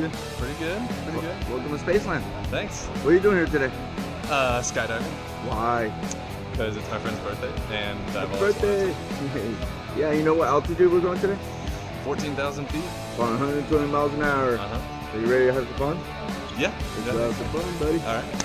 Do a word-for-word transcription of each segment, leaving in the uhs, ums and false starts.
you? Pretty good, pretty good. Welcome to Spaceland. Thanks. What are you doing here today? Uh, skydiving. Why? Because it's my friend's birthday, and I've Happy always birthday! Yeah, you know what altitude we're going today? fourteen thousand feet. About one hundred twenty miles an hour. Uh-huh. Are you ready to have some fun? Yeah. Let's Exactly. have some fun, buddy. All right.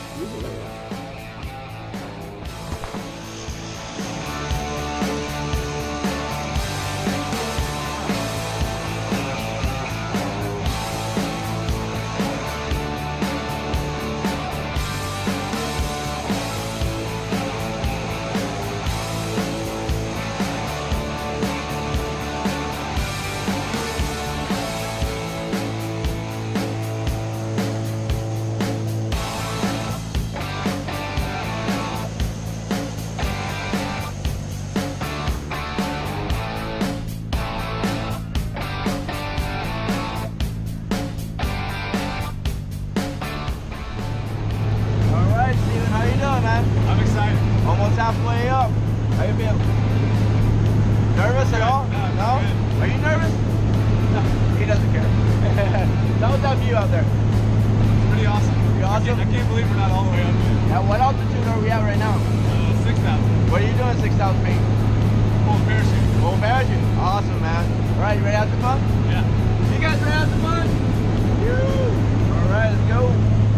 I'm excited. Almost halfway up. How you feel? Nervous at all? No, No? good. Are you nervous? No. He doesn't care. How was that view out there? It's pretty awesome. Pretty I awesome? can't, I can't believe we're not all the way up yet. At what altitude are we at right now? Uh, six thousand. What are you doing six thousand feet? Full parachute. Full parachute. Awesome, man. All right, you ready to have some fun? Yeah. You guys ready to have some fun? All right, let's go.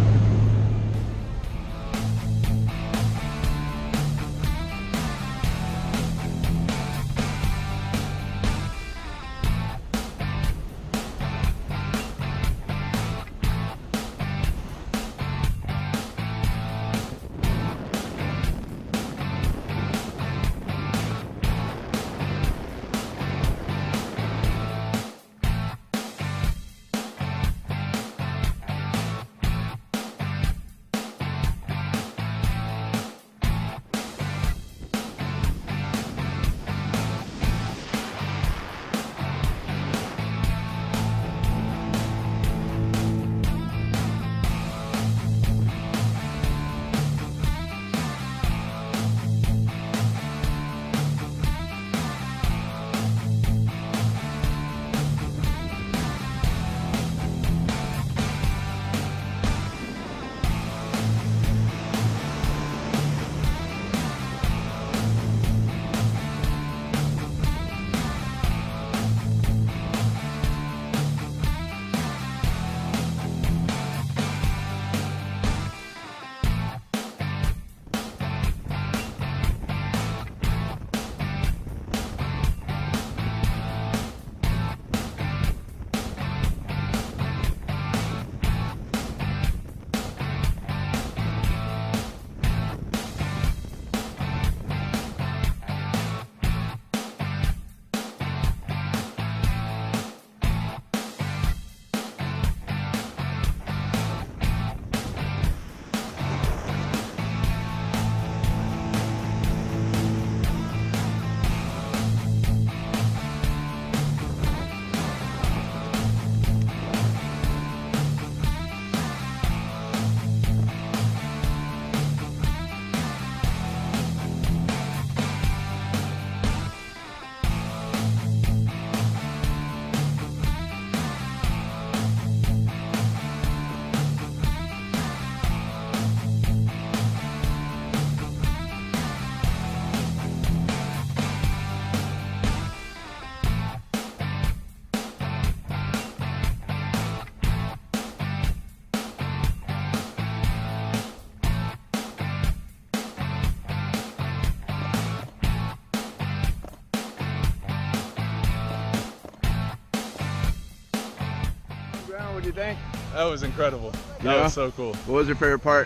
What do you think? That was incredible. That Yeah? was so cool. What was your favorite part?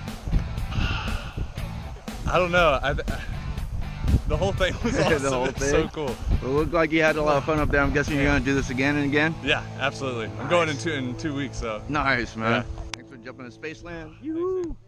I don't know. I, the whole thing was awesome. The whole It's thing? so cool. Well, it looked like you had a lot of fun up there. I'm guessing you're going to do this again and again? Yeah, absolutely. I'm going in two in two weeks, so. Nice, man. Yeah. Thanks for jumping to Spaceland. Yoo-hoo.